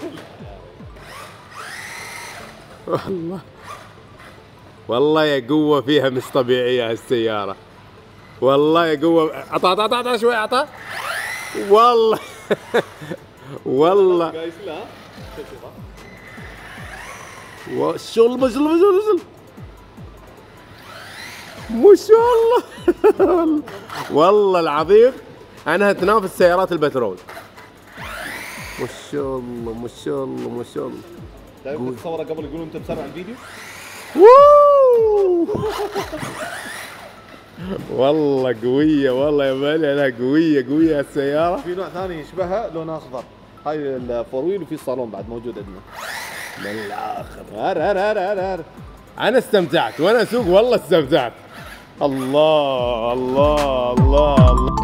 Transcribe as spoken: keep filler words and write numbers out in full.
والله والله يا قوة فيها مش طبيعية هالسيارة. والله يا قوة. عطا عطا عطا عطا شوي عطا. والله والله الشغل ما شاء الله ما شاء الله ما شاء الله. والله العظيم انها تنافس سيارات البترول. ما شاء الله ما شاء الله ما شاء الله. لا يمكن تصورها قبل يقولون انت مسرع الفيديو. والله قوية والله يا مالي، انا قوية قوية السيارة. في نوع ثاني يشبهها لونه اخضر، هاي الفور ويل، وفي الصالون بعد موجود عندنا. من الاخر هر هر هر هر هر. انا استمتعت وانا اسوق، والله استمتعت. الله الله الله الله.